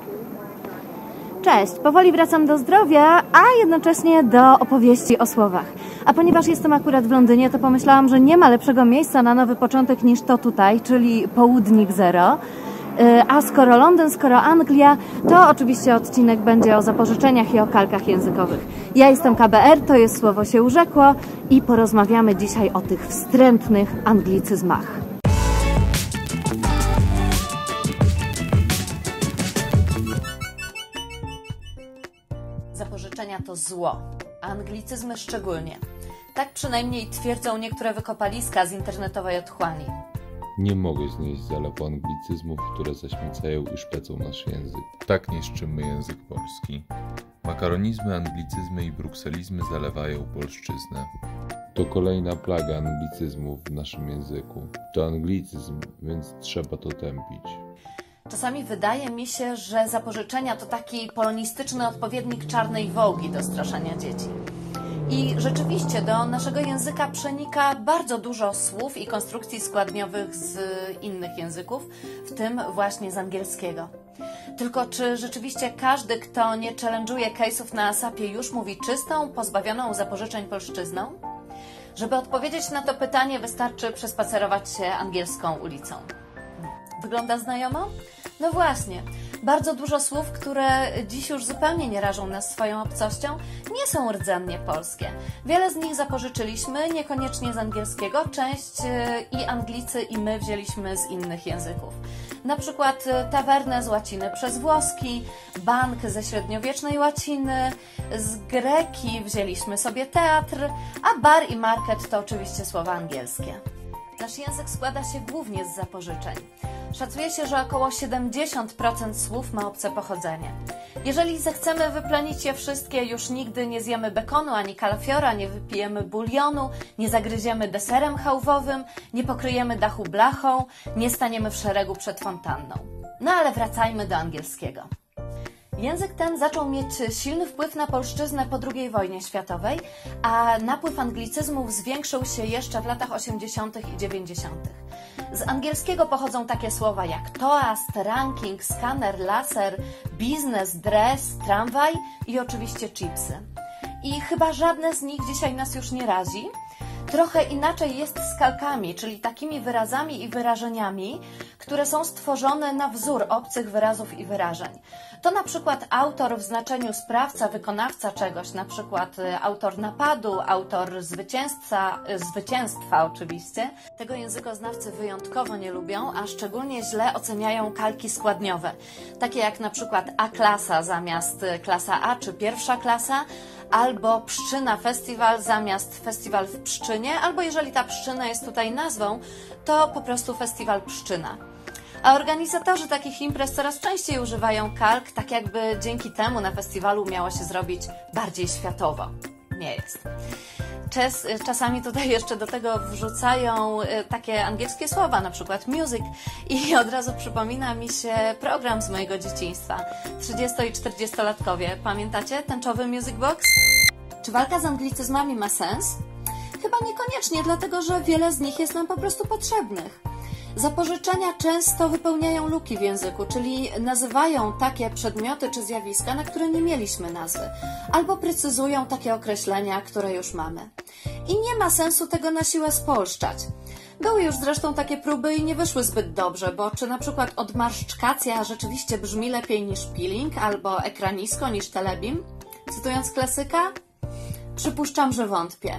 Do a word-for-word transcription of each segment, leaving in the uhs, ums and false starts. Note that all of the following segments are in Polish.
Cześć, powoli wracam do zdrowia, a jednocześnie do opowieści o słowach. A ponieważ jestem akurat w Londynie, to pomyślałam, że nie ma lepszego miejsca na nowy początek niż to tutaj, czyli Południk Zero. A skoro Londyn, skoro Anglia, to oczywiście odcinek będzie o zapożyczeniach i o kalkach językowych. Ja jestem K B R, to jest Słowo się urzekło i porozmawiamy dzisiaj o tych wstrętnych anglicyzmach. Zapożyczenia to zło, a anglicyzmy szczególnie. Tak przynajmniej twierdzą niektóre wykopaliska z internetowej otchłani. Nie mogę znieść zalewu anglicyzmów, które zaśmiecają i szpecą nasz język. Tak niszczymy język polski. Makaronizmy, anglicyzmy i brukselizmy zalewają polszczyznę. To kolejna plaga anglicyzmów w naszym języku. To anglicyzm, więc trzeba to tępić. Czasami wydaje mi się, że zapożyczenia to taki polonistyczny odpowiednik czarnej wołgi do straszenia dzieci. I rzeczywiście do naszego języka przenika bardzo dużo słów i konstrukcji składniowych z innych języków, w tym właśnie z angielskiego. Tylko czy rzeczywiście każdy, kto nie challenge'uje case'ów na asapie, już mówi czystą, pozbawioną zapożyczeń polszczyzną? Żeby odpowiedzieć na to pytanie, wystarczy przespacerować się angielską ulicą. Wygląda znajomo? No właśnie. Bardzo dużo słów, które dziś już zupełnie nie rażą nas swoją obcością, nie są rdzennie polskie. Wiele z nich zapożyczyliśmy, niekoniecznie z angielskiego, część i Anglicy, i my wzięliśmy z innych języków. Na przykład tawernę z łaciny przez włoski, bank ze średniowiecznej łaciny, z greki wzięliśmy sobie teatr, a bar i market to oczywiście słowa angielskie. Nasz język składa się głównie z zapożyczeń. Szacuje się, że około siedemdziesiąt procent słów ma obce pochodzenie. Jeżeli zechcemy wyplenić je wszystkie, już nigdy nie zjemy bekonu ani kalafiora, nie wypijemy bulionu, nie zagryziemy deserem chałwowym, nie pokryjemy dachu blachą, nie staniemy w szeregu przed fontanną. No ale wracajmy do angielskiego. Język ten zaczął mieć silny wpływ na polszczyznę po drugiej wojnie światowej, a napływ anglicyzmów zwiększył się jeszcze w latach osiemdziesiątych i dziewięćdziesiątych. Z angielskiego pochodzą takie słowa jak toast, ranking, skaner, laser, biznes, dress, tramwaj i oczywiście chipsy. I chyba żadne z nich dzisiaj nas już nie razi. Trochę inaczej jest z kalkami, czyli takimi wyrazami i wyrażeniami, które są stworzone na wzór obcych wyrazów i wyrażeń. To na przykład autor w znaczeniu sprawca, wykonawca czegoś, na przykład autor napadu, autor zwycięzca, zwycięstwa oczywiście. Tego językoznawcy wyjątkowo nie lubią, a szczególnie źle oceniają kalki składniowe, takie jak na przykład A-klasa zamiast klasa A czy pierwsza klasa, albo Pszczyna Festiwal zamiast Festiwal w Pszczynie, albo jeżeli ta Pszczyna jest tutaj nazwą, to po prostu Festiwal Pszczyna. A organizatorzy takich imprez coraz częściej używają kalk, tak jakby dzięki temu na festiwalu miało się zrobić bardziej światowo. Nie jest. Czas, czasami tutaj jeszcze do tego wrzucają takie angielskie słowa, na przykład music, i od razu przypomina mi się program z mojego dzieciństwa. trzydziesto- i czterdziestolatkowie. Pamiętacie tęczowy Music Box? Czy walka z anglicyzmami ma sens? Chyba niekoniecznie, dlatego że wiele z nich jest nam po prostu potrzebnych. Zapożyczenia często wypełniają luki w języku, czyli nazywają takie przedmioty czy zjawiska, na które nie mieliśmy nazwy, albo precyzują takie określenia, które już mamy. I nie ma sensu tego na siłę spolszczać. Były już zresztą takie próby i nie wyszły zbyt dobrze, bo czy na przykład odmarszczkacja rzeczywiście brzmi lepiej niż peeling, albo ekranisko niż telebim? Cytując klasyka? Przypuszczam, że wątpię.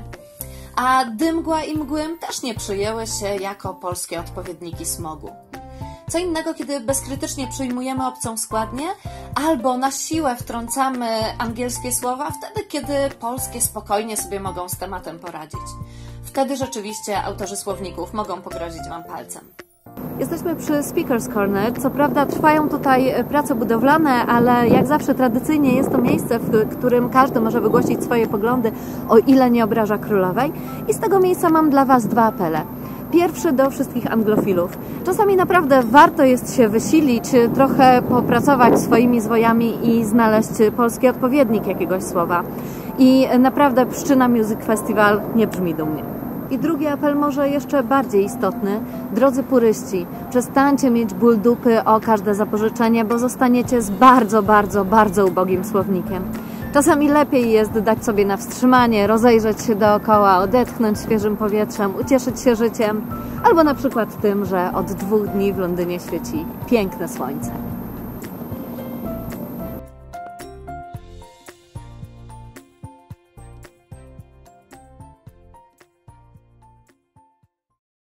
A dymgła i mgłym też nie przyjęły się jako polskie odpowiedniki smogu. Co innego, kiedy bezkrytycznie przyjmujemy obcą składnię, albo na siłę wtrącamy angielskie słowa, wtedy kiedy polskie spokojnie sobie mogą z tematem poradzić. Wtedy rzeczywiście autorzy słowników mogą pogrozić Wam palcem. Jesteśmy przy Speaker's Corner. Co prawda trwają tutaj prace budowlane, ale jak zawsze tradycyjnie jest to miejsce, w którym każdy może wygłosić swoje poglądy, o ile nie obraża królowej. I z tego miejsca mam dla Was dwa apele. Pierwszy do wszystkich anglofilów. Czasami naprawdę warto jest się wysilić, trochę popracować swoimi zwojami i znaleźć polski odpowiednik jakiegoś słowa. I naprawdę Pszczyna Music Festival nie brzmi dumnie. I drugi apel może jeszcze bardziej istotny. Drodzy puryści, przestańcie mieć ból dupy o każde zapożyczenie, bo zostaniecie z bardzo, bardzo, bardzo ubogim słownikiem. Czasami lepiej jest dać sobie na wstrzymanie, rozejrzeć się dookoła, odetchnąć świeżym powietrzem, ucieszyć się życiem, albo na przykład tym, że od dwóch dni w Londynie świeci piękne słońce.